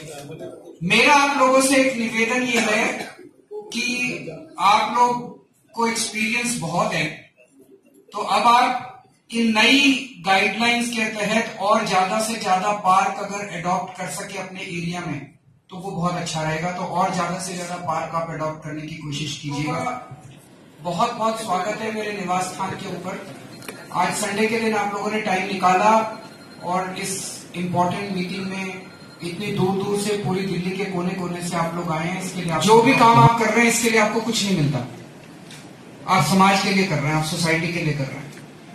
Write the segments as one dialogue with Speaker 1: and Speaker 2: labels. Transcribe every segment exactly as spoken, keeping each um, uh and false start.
Speaker 1: मेरा आप लोगों से एक निवेदन ये है कि आप लोग को एक्सपीरियंस बहुत है, तो अब आप इन नई गाइडलाइंस के तहत और ज्यादा से ज्यादा पार्क अगर अडॉप्ट कर सके अपने एरिया में तो वो बहुत अच्छा रहेगा। तो और ज्यादा से ज्यादा पार्क आप अडॉप्ट करने की कोशिश कीजिएगा। बहुत बहुत स्वागत है मेरे निवास स्थान के ऊपर। आज संडे के दिन आप लोगों ने टाइम निकाला और इस इम्पोर्टेंट मीटिंग में इतनी दूर दूर से पूरी दिल्ली के कोने कोने से आप लोग आए हैं। इसके लिए जो भी काम आप कर रहे हैं इसके लिए आपको कुछ नहीं मिलता। आप समाज के लिए कर रहे हैं, आप सोसाइटी के लिए कर रहे हैं।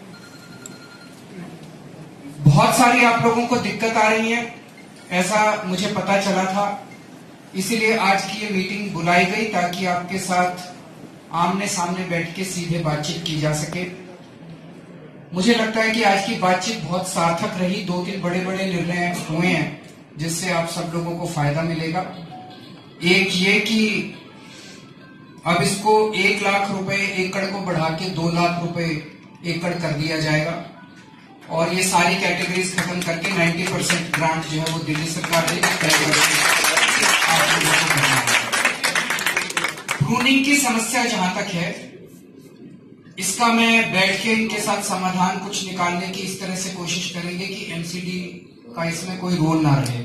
Speaker 1: बहुत सारी आप लोगों को दिक्कत आ रही है, ऐसा मुझे पता चला था, इसीलिए आज की ये मीटिंग बुलाई गई ताकि आपके साथ आमने सामने बैठ के सीधे बातचीत की जा सके। मुझे लगता है कि आज की बातचीत बहुत सार्थक रही। दो तीन बड़े बड़े निर्णय हुए हैं जिससे आप सब लोगों को फायदा मिलेगा। एक ये कि अब इसको एक लाख रुपए एकड़ को बढ़ा के दो लाख रुपए एकड़ कर दिया जाएगा और ये सारी कैटेगरीज खत्म करके नब्बे परसेंट ग्रांट जो है वो दिल्ली सरकार देगी। प्रूनिंग की समस्या जहां तक है, इसका मैं बैठ के इनके साथ समाधान कुछ निकालने की इस तरह से कोशिश करेंगे कि एमसीडी का इसमें कोई रोल ना रहे।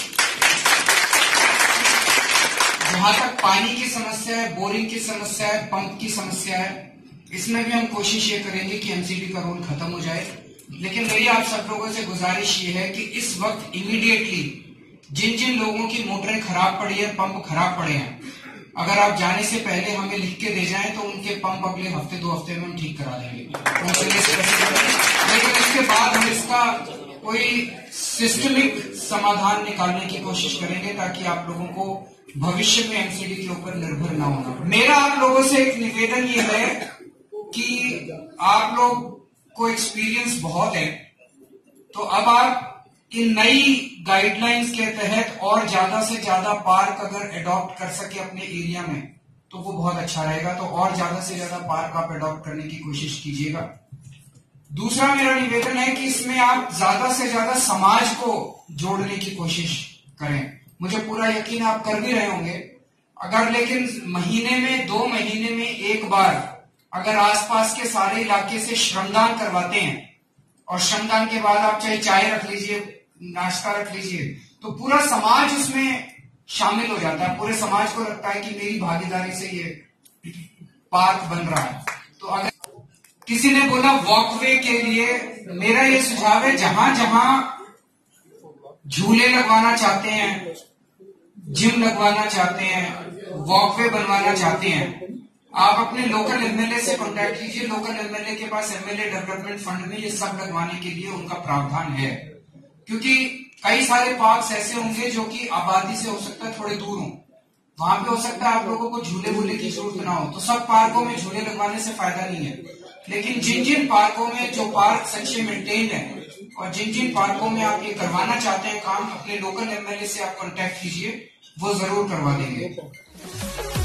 Speaker 1: जहां तक पानी की समस्या है, बोरिंग की समस्या है, पंप की समस्या है, इसमें भी हम कोशिश ये करेंगे कि एमसीडी का रोल खत्म हो जाए। लेकिन मेरी आप सब लोगों से गुजारिश ये है कि इस वक्त इमीडिएटली जिन जिन लोगों की मोटरें खराब पड़ी है, पंप खराब पड़े हैं, अगर आप जाने से पहले हमें लिख के दे जाएं तो उनके पंप अगले हफ्ते दो हफ्ते में हम ठीक करा देंगे। लेकिन इसके बाद हम इसका कोई सिस्टमिक समाधान निकालने की कोशिश करेंगे ताकि आप लोगों को भविष्य में एमसीडी के ऊपर निर्भर ना होना। मेरा आप लोगों से एक निवेदन ये है कि आप लोग को एक्सपीरियंस बहुत है, तो अब आप इन नई गाइडलाइंस के तहत और ज्यादा से ज्यादा पार्क अगर अडॉप्ट कर सके अपने एरिया में तो वो बहुत अच्छा रहेगा। तो और ज्यादा से ज्यादा पार्क आप अडॉप्ट करने की कोशिश कीजिएगा। दूसरा मेरा निवेदन है कि इसमें आप ज्यादा से ज्यादा समाज को जोड़ने की कोशिश करें। मुझे पूरा यकीन आप कर भी रहे होंगे। अगर लेकिन महीने में दो महीने में एक बार अगर आसपास के सारे इलाके से श्रमदान करवाते हैं और श्रमदान के बाद आप चाहे चाय रख लीजिए, नाश्ता रख लीजिए, तो पूरा समाज उसमें शामिल हो जाता है। पूरे समाज को लगता है कि मेरी भागीदारी से ये पार्क बन रहा है। तो अगर किसी ने बोला वॉकवे के लिए, मेरा ये सुझाव है जहां जहां झूले लगवाना चाहते हैं, जिम लगवाना चाहते हैं, वॉकवे बनवाना चाहते हैं, आप अपने लोकल एमएलए से कांटेक्ट कीजिए। लोकल एमएलए के पास एमएलए डेवलपमेंट फंड में ये सब लगवाने के लिए उनका प्रावधान है, क्योंकि कई सारे पार्क्स ऐसे होंगे जो कि आबादी से हो सकता है थोड़े दूर हों, वहां पे हो सकता है आप लोगों को झूले वूले की जरूरत ना हो, तो सब पार्कों में झूले लगवाने से फायदा नहीं है। लेकिन जिन जिन पार्कों में जो पार्क सच्चे मेंटेन है और जिन जिन पार्कों में आप ये करवाना चाहते हैं काम, अपने लोकल एमएलए से आप कांटेक्ट कीजिए, वो जरूर करवा देंगे।